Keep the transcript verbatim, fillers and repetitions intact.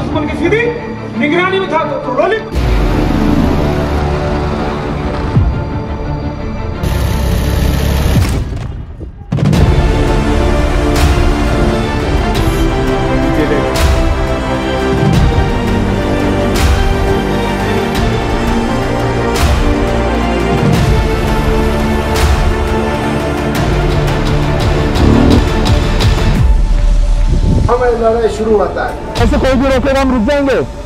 दुश्मन की सीधी निगरानी में था तो रोलिंग। हमें लड़ाई शुरू होता है, ऐसे कोई भी रोकेगा हम रुक जाएंगे।